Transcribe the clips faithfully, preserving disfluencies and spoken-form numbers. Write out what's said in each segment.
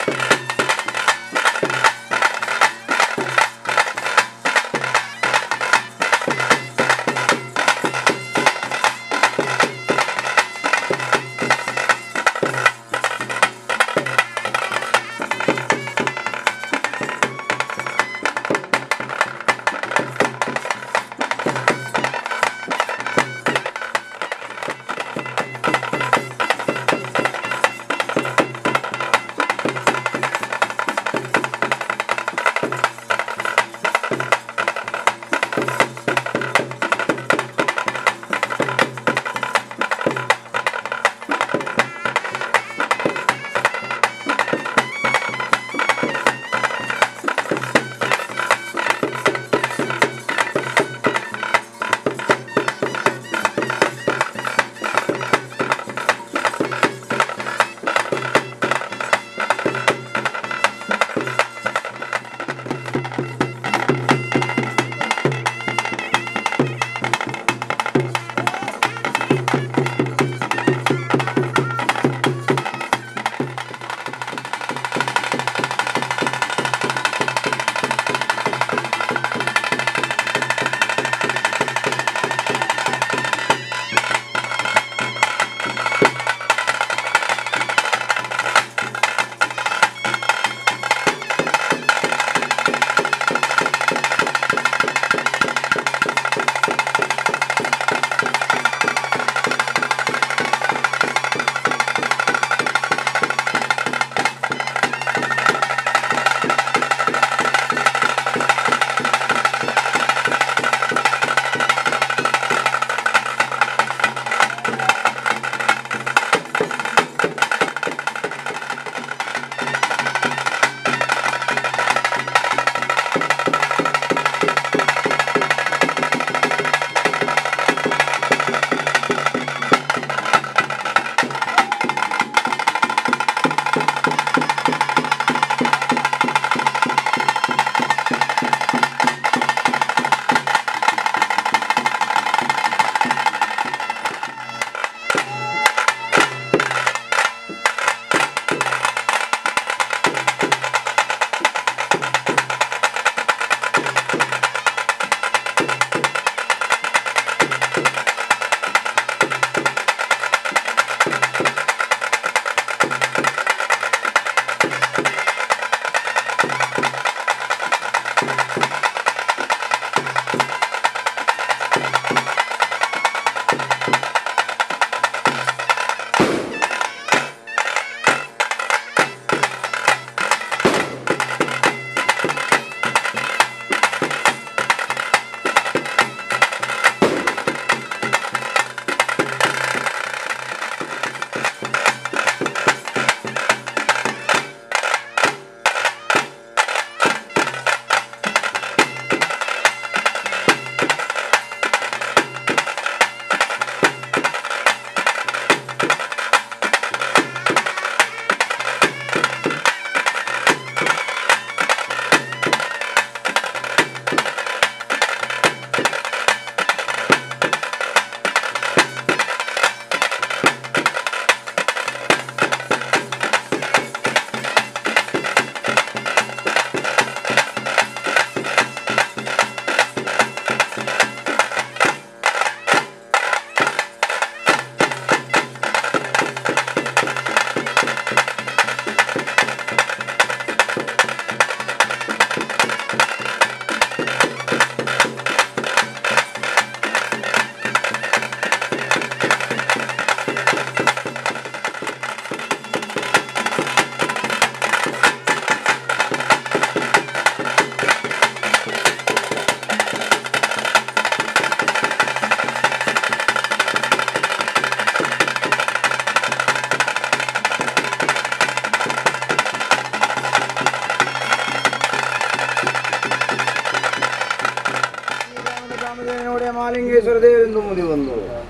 ಮಾಲಿಂಗೇಶ್ವರ ದೇವರಿಂದ ಮುದಿ ಬಂದು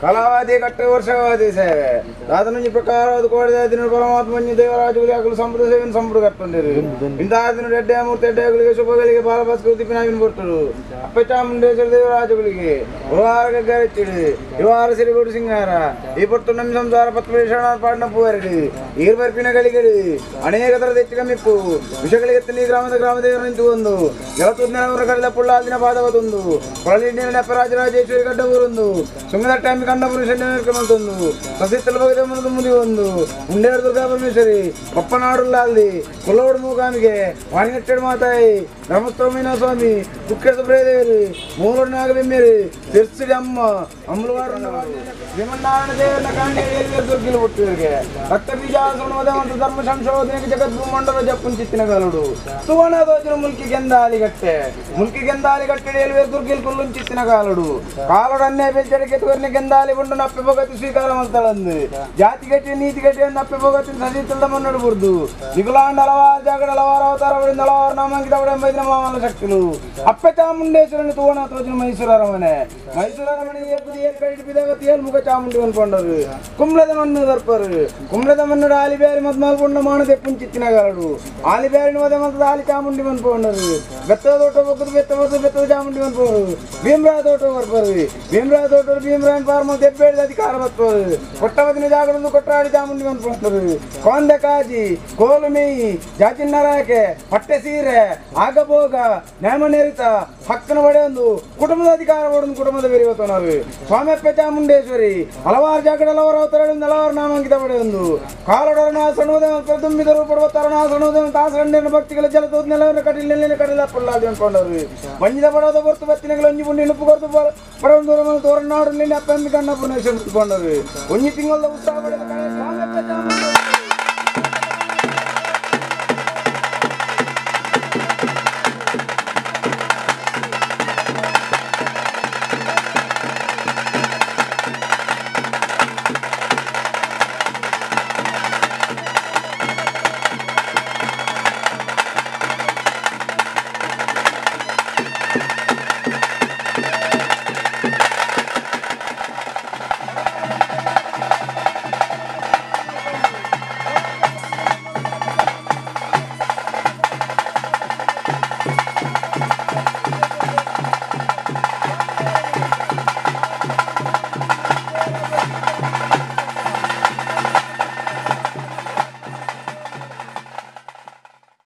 ಕಲಾವಾದಿ ಕಟ್ಟೆ ವರ್ಷವಾದಿ ಸೇವೆ ದಾದನ ಪ್ರಕಾರ ಅದು ಕೋಡಿದ ದಿನ ಪರಮಾತ್ಮ ದೇವರಾಜುಗಳಿಗೆ ಆಗಲು ಸಂಪದ ಸೇವೆಯನ್ನು ಸಂಪುಟ ಕಟ್ಟೊಂಡಿರು ಇಂತಹ ದಿನ ರೆಡ್ಡೆ ಮೂರ್ತಿ ಎಡ್ಡೆಗಳಿಗೆ ಶುಭಗಳಿಗೆ ಬಾಲ ಭಾಸ್ಕೃತಿ ಪಿನಾವಿನ ಕೊಟ್ಟರು ಅಪ್ಪ ಚಾಮುಂಡೇಶ್ವರ ದೇವರಾಜುಗಳಿಗೆ ಗುರುವಾರ ಗರಿಚಿಡು ಇವಾರ ಸಿರಿಗೋಡು ಸಿಂಗಾರ ಈ ಪೊಟ್ಟು ನಮ್ಮ ಸಂಸಾರ ಪತ್ರ ಪಾಡಿನ ಪೂವರಡು ಈರ್ ಬರ್ಪಿನ ಗಳಿಗಳು ಅನೇಕ ತರದ ಹೆಚ್ಚಿನ ಮಿಪ್ಪು ವಿಷಗಳಿಗೆ ಎತ್ತಲಿ ಗ್ರಾಮದ ಗ್ರಾಮದೇವರು ನಿಂತು ಒಂದು ಜಲತುಜ್ಞರ ಕಳೆದ ಪುಳ್ಳಾದಿನ ಪಾದವದೊಂದು ಕೊಳಲಿಂಡಿನ ನೆಪ್ಪರಾಜರಾಜೇಶ್ವರಿ ಗಡ್ಡ ಊರೊಂದು ಸುಮ್ಮದ ಟೈಮ್ ಕಂಡ ಪುರುಷೊಂದು ಸಸಿತ್ತಲ ಭಗದ ಮುನಿದು ಮುದಿ ಒಂದು ಉಂಡೇರು ದುರ್ಗಾ ಪರಮೇಶ್ವರಿ ಪಪ್ಪನಾಡುಲ್ಲ ಅಲ್ಲಿ ಕೊಲ್ಲೋಡು ಮೂಗಾಮಿಗೆ ವಾಣಿಗಟ್ಟೆಡು ಮಾತಾಯಿ ಧರ್ಮಸ್ಥಳ ಮೀನಾ ಸ್ವಾಮಿ ಕುಕ್ಕೆ ಸುಬ್ರಹದೇವರು ಮೂರೊಡ್ಡ ನಾಗಬೆಮ್ಮೇರಿ ತಿರ್ಸಿಡಿ ಅಮ್ಮ ಅಮ್ಮಲವಾಡ ವಿಮನ್ನಾರಾಯಣ ದೇವರನ್ನ ಕಾಂಡಿ ದುರ್ಗಿಲು ಹುಟ್ಟಿವರಿಗೆ ರಕ್ತ ಬೀಜಾಸನವಾದ ಮತ್ತು ಧರ್ಮ ಸಂಶೋಧನೆಗೆ ಜಗದ್ಭೂ ಮಂಡಲ ಜಪ್ಪುಂಚಿತ್ತಿನ ಗಲುಡು ಸುವರ್ಣ ದೋಜನ ಮುಲ್ಕಿ ಗೆಂದಾಲಿಗಟ್ಟೆ ಮುಲ್ಕಿ ಗೆಂದಾಲಿಗಟ್ಟೆ ಎಲ್ವೇರ್ ದುರ್ಗಿಲ್ ಕುಲ್ಲುಂಚಿತ್ತಿನ ಕಾಲುಡು ಕಾಲುಡು ಅನ್ನೇ ಬೆಂಚಡಿಗೆ ತೋರಿನ ಗೆಂದಾಲಿ ಬಂಡು ನಪ್ಪೆ ಭಗತಿ ಸ್ವೀಕಾರ ಮಂತಳಂದು ಜಾತಿ ಗಟ್ಟಿ ನೀತಿ ಗಟ್ಟಿ ನಪ್ಪೆ ಭಗತಿ ಸಜಿತಲ್ದ ಮನ್ನಡು ಬುರ್ದು ವಿಕಲಾಂಡ ಹಲವಾರು ಜಾಗಡ ಹಲವಾರು ಅವತಾರಗಳಿಂದ ಹಲವಾರು ನಾಮಾಂಕಿತ ಅವಡೆಂಬೈದಿನ ಮಾಮಲ ಶಕ್ತಿಲು ಅಪ್ಪೆ ಚಾಮುಂಡೇಶ್ವರನ ತೋಣ ತೋಜಿನ ಮೈಸೂರು ಅರಮನೆ ಮೈಸೂರು ಅರಮನೆಗೆ ಏರ್ ಕೈಟ್ ಬಿದಗತಿ ಏಲ್ ಮುಖ ಚಾಮುಂಡಿ ಅನ್ಕೊಂಡರು ಕುಂಬ್ಳದ ಮಣ್ಣು ದರ್ಪರು ಕುಂಬ್ಳದ ಮಣ್ಣು ಆಲಿಬ್ಯಾರಿ ಮತ್ ಮಲ್ಕೊಂಡ ಮಾಡದೆ ಪುಂಚಿತ್ತಿನ ಗಾರಡು ಆಲಿಬ್ಯಾರಿ ಮದ ಮತ್ತದ ಆಲಿ ಚಾಮುಂಡಿ ಮನ್ಕೊಂಡರು ಬೆತ್ತದ ತೋಟ ಬಕ್ಕದು ಬೆತ್ತ ಬರ್ತದೆ ಬೆತ್ತದ ಚಾಮುಂಡಿ ಮನ್ಪೋರು ಭೀಮರಾಯ ತೋಟ ಬರ್ಪರು ಭೀಮರಾಯ ತೋಟ ಭೀಮರಾಯನ್ ಪಾರ್ಮ ದೆಬ್ಬೇಳಿದ ಅಧಿಕಾರ ಬರ್ತರು ಕೊಟ್ಟವದಿನ ಜಾಗಡೊಂದು ಕೊಟ್ಟಾಡಿ ಚಾಮುಂಡಿ ಮನ್ಕೊಂಡರು ಕೊಂದೆ ಕಾಜಿ ಕೋಲು ಮೇಯಿ ಜಾಚಿನ್ನರಾಕೆ ಹೊಟ್ಟೆ ಸೀರೆ ಆಗಭೋಗ ನೇಮನೇರಿತ ಹಕ್ಕನ ಒಡೆಯೊಂದು ಕುಟುಂಬದ ಅಧಿಕಾರ ಒಡೊಂದು ಕುಟುಂಬದ ಬೆರೆಯುವತನರು ಸ್ವಾಮಿಯಪ್ಪ ಚಾಮುಂಡೇಶ್ವರಿ ಹಲವಾರು ಜಾಗಡ ಹಲವಾರು ಅವತಾರಗಳಿಂದ ಹಲವಾರು ನಾಮಾಂಕಿತ ಪಡೆಯೊಂದು ಕಾಲೊಡರಣ ಸಣ್ಣುವುದೇ ತುಂಬಿದರು ಪಡುವತ್ತಾರಣ ಸಣ್ಣುವುದೇ ತಾಸಗಂಡಿನ ಭಕ್ತಿಗಳ ಜಲದ ನೆಲವನ್ನು ಕಟ್ಟಿಲ ನೆಲೆಯಲ್ಲಿ ಕಟ್ಟಿಲ್ಲ ಪುಲ್ಲಾದಿ ಅನ್ಕೊಂಡರು ಮಂಜಿದ ಪಡೋದ ಹೊರತು ಬತ್ತಿನಗಳು ಒಂಜಿ ಪುಂಡಿ ನುಪ್ಪು ಕೊರತು ಪಡೊಂದು ತೋರನಾಡು ನಿನ್ನೆ ಅಪ್ಪ ಕಣ್ಣ ಪುನಃ ಕೊಂಡರು ಒಂಜಿ ತಿಂಗಳ ಉತ್ಸಾಹ ಪಡೆದ